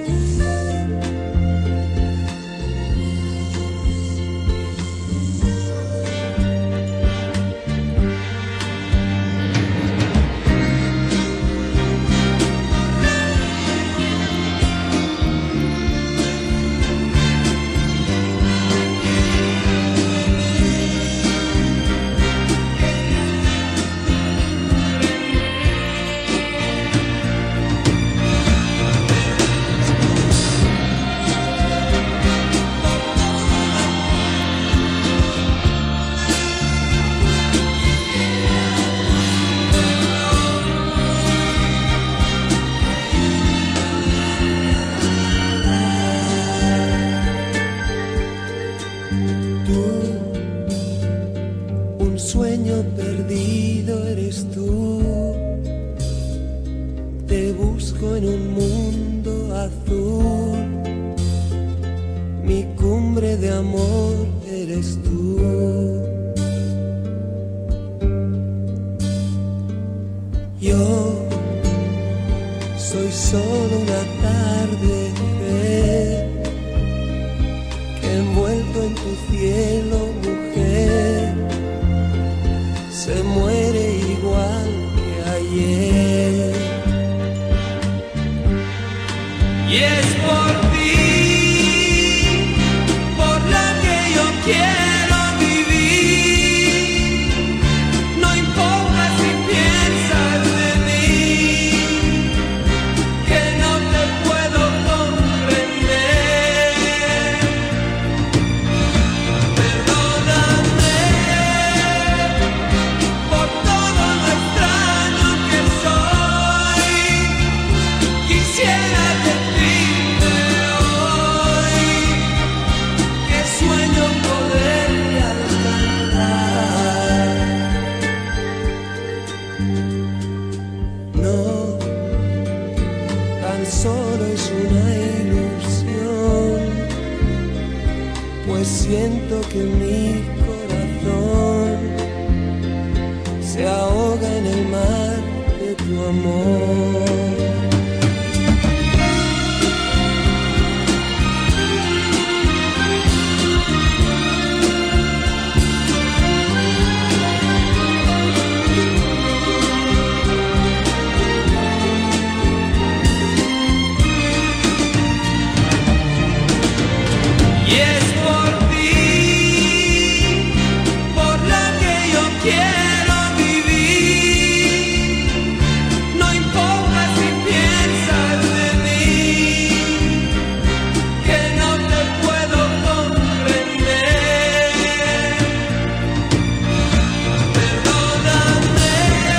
Perdido eres tú, te busco en un mundo azul, mi cumbre de amor eres tú. Yo soy solo una tarde que envuelto en tu cielo, mujer, se muere igual que ayer. Y es por ti, por la que yo quiero vivir. No importa si piensas de mí, que no te puedo comprender. Perdóname por todo lo extraño que soy. Quisiera decirte hoy que sueño poderte alcanzar. No, tan solo es una ilusión, pues siento que mi corazón se ahoga en el mar de tu amor. Y es por ti, por la que yo quiero vivir. No importa si piensas de mí, que no te puedo comprender. Perdóname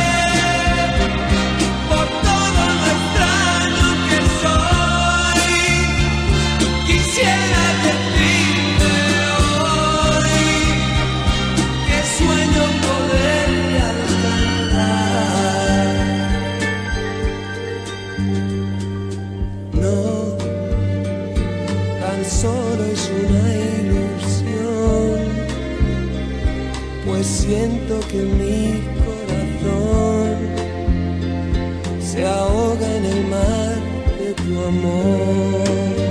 por todo lo extraño que soy. Quisiera decirte hoy que sueño poderte alcanzar. No, tan solo es una ilusión, pues siento que mi corazón se ahoga en el mar de tu amor.